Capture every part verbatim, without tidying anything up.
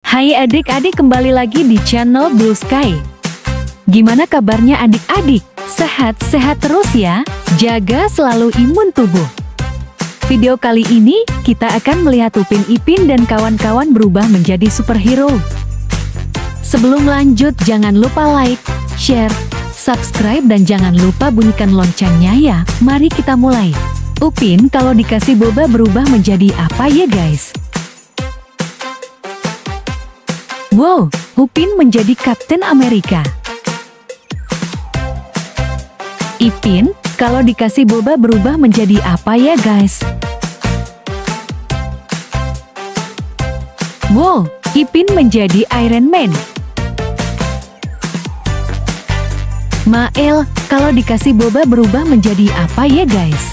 Hai adik-adik, kembali lagi di channel Blue Sky. Gimana kabarnya adik-adik? Sehat-sehat terus ya? Jaga selalu imun tubuh. Video kali ini, kita akan melihat Upin Ipin dan kawan-kawan berubah menjadi superhero. Sebelum lanjut, jangan lupa like, share, subscribe, dan jangan lupa bunyikan loncengnya ya. Mari kita mulai. Upin kalau dikasih boba berubah menjadi apa ya guys? Wow, Upin menjadi Kapten Amerika. Ipin, kalau dikasih boba berubah menjadi apa ya guys? Wow, Ipin menjadi Iron Man. Mael, kalau dikasih boba berubah menjadi apa ya guys?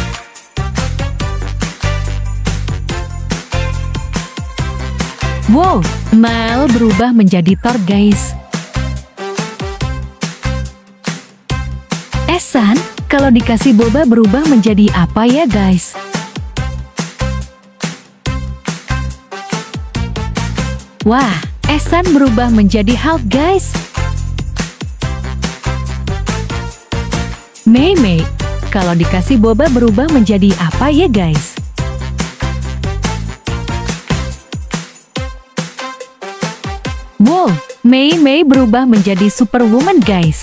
Wow, Mael berubah menjadi Thor guys. Ehsan, kalau dikasih boba berubah menjadi apa ya guys? Wah, Ehsan berubah menjadi Hulk guys. Mei Mei, kalau dikasih boba berubah menjadi apa ya guys? Wow, Mei Mei berubah menjadi Superwoman guys.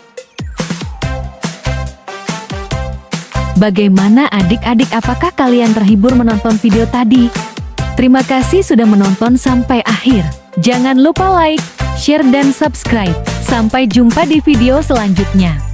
Bagaimana adik-adik, apakah kalian terhibur menonton video tadi? Terima kasih sudah menonton sampai akhir. Jangan lupa like, share, dan subscribe. Sampai jumpa di video selanjutnya.